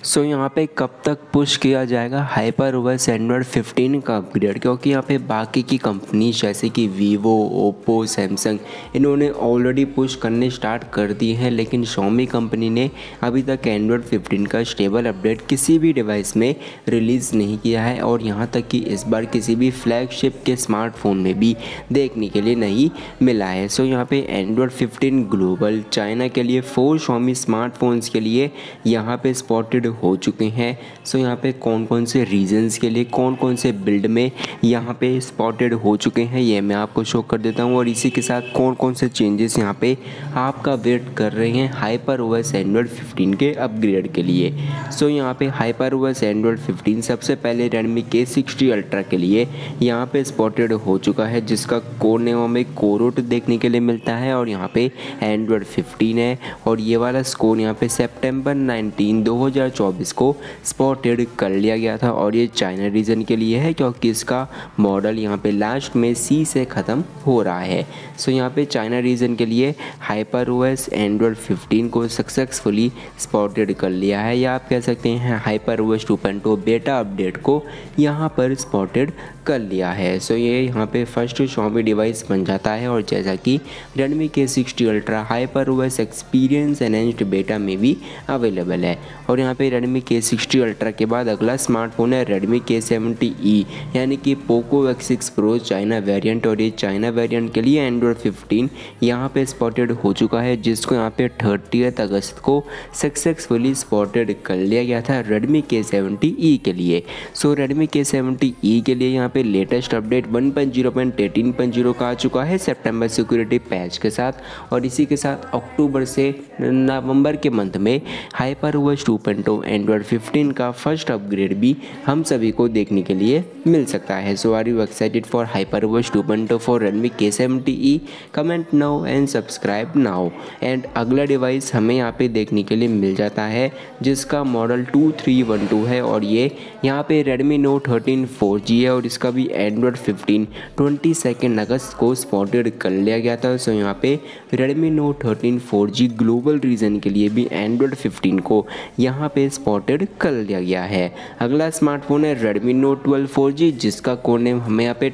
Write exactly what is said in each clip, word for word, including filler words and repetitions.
सो so, यहाँ पे कब तक पुश किया जाएगा हाइपर ओएस एंड्रॉयड फिफ्टीन का अपग्रेड, क्योंकि यहाँ पे बाकी की कंपनी जैसे कि वीवो, ओप्पो, सैमसंग इन्होंने ऑलरेडी पुश करने स्टार्ट कर दिए हैं, लेकिन शॉमी कंपनी ने अभी तक एंड्रॉयड फिफ्टीन का स्टेबल अपडेट किसी भी डिवाइस में रिलीज़ नहीं किया है। और यहाँ तक कि इस बार किसी भी फ्लैगशिप के स्मार्टफोन में भी देखने के लिए नहीं मिला है। सो so, यहाँ पे एंड्रॉयड फिफ्टीन ग्लोबल चाइना के लिए फोर शॉमी स्मार्टफोन्स के लिए यहाँ पे स्पॉटेड हो चुके हैं। सो यहाँ पे कौन कौन से रीजंस के लिए कौन कौन से बिल्ड में यहाँ पे स्पॉटेड हो चुके हैं ये मैं आपको शो कर देता हूँ, और इसी के साथ कौन कौन से चेंजेस यहाँ पे आपका वेट कर रहे हैं हाइपर ओएस एंड्रॉयड फिफ्टीन के अपग्रेड के लिए। सो यहाँ पे हाइपर ओएस एंड्रॉयड फिफ्टीन सबसे पहले रेडमी के सिक्सटी अल्ट्रा के लिए यहाँ पे स्पॉटेड हो चुका है, जिसका कोर नेम में कोरोट देखने के लिए मिलता है, और यहाँ पे एंड्रॉयड फिफ्टीन है। और ये वाला स्कोर यहाँ पे सितंबर नाइनटीन दो हज़ार चौबीस को स्पॉटेड कर लिया गया था, और ये चाइना रीजन के लिए है क्योंकि इसका मॉडल यहाँ पे लास्ट में सी से ख़त्म हो रहा है। सो यहाँ पे चाइना रीजन के लिए हाइपर ओएस एंड्रॉयड फिफ्टीन को सक्सेसफुली स्पॉटेड कर लिया है, या आप कह सकते हैं HyperOS two point O beta update को यहाँ पर स्पॉटेड कर लिया है। सो ये यहाँ पे फर्स्ट शॉमी डिवाइस बन जाता है, और जैसा कि रेडमी के sixty Ultra HyperOS experience enhanced beta में भी अवेलेबल है। और यहाँ पे रेडमी के सिक्सटी अल्ट्रा के बाद अगला स्मार्टफोन है रेडमी के सेवेंटी ई, यानी कि Poco X six Pro China variant, और ये चाइना वेरिएंट के लिए एंड्रॉयड फिफ्टीन यहाँ पे स्पॉटेड हो चुका है, जिसको यहाँ पे थर्टियथ अगस्त को सक्सेसफुली स्पॉटेड कर लिया गया था रेडमी के सेवेंटी ई के लिए। सो रेडमी के सेवेंटी ई के लिए यहाँ पे latest update one point zero point eighteen point zero का आ चुका है सितंबर सिक्योरिटी पैच के साथ, और इसी के साथ अक्टूबर से नवंबर के मंथ में HyperOS two point O Android fifteen का फर्स्ट अपग्रेड भी हम सभी को देखने के लिए मिल सकता है। So are you excited for HyperOS two point O for Redmi K seventy E? Comment now and subscribe now. And अगला डिवाइस हमें यहाँ पे देखने के लिए मिल जाता है जिसका model two three one two है, और ये यहाँ पे Redmi Note thirteen four G है, और इसका भी Android fifteen twenty second August को स्पॉटेड कर लिया गया था। सो यहाँ पे Redmi Note thirteen four G global region के लिए भी एंड्रॉयड फिफ्टीन को यहाँ पे स्पॉटेड कर लिया गया है। अगला स्मार्टफोन है Redmi Note twelve four G, जिसका कोड नेम हमें यहाँ पे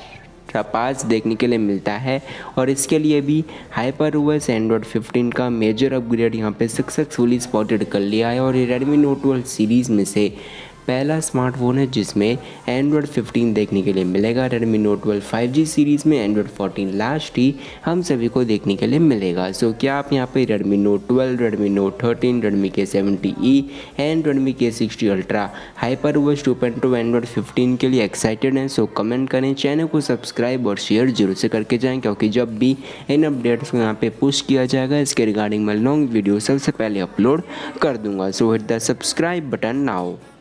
ट्रापाज देखने के लिए मिलता है, और इसके लिए भी हाइपर ओएस एंड्रॉयड फिफ्टीन का मेजर अपग्रेड यहाँ पे सक्सेसफुली स्पॉटेड कर लिया है। और ये रेडमी नोट ट्वेल्व सीरीज़ में से पहला स्मार्टफोन है जिसमें एंड्रॉयड फिफ्टीन देखने के लिए मिलेगा। Redmi Note twelve five G series में एंड्रॉयड फोर्टीन लास्ट ही हम सभी को देखने के लिए मिलेगा। सो so, क्या आप यहाँ पे Redmi Note twelve, Redmi Note thirteen, Redmi K seventy E and Redmi के sixty Ultra HyperOS two point O Android fifteen के लिए एक्साइटेड हैं? सो so, कमेंट करें, चैनल को सब्सक्राइब और शेयर जरूर से करके जाएँ, क्योंकि जब भी इन अपडेट्स को यहाँ पे पुश किया जाएगा इसके रिगार्डिंग मैं लॉन्ग वीडियो सबसे पहले अपलोड कर दूँगा। So hit the subscribe button now.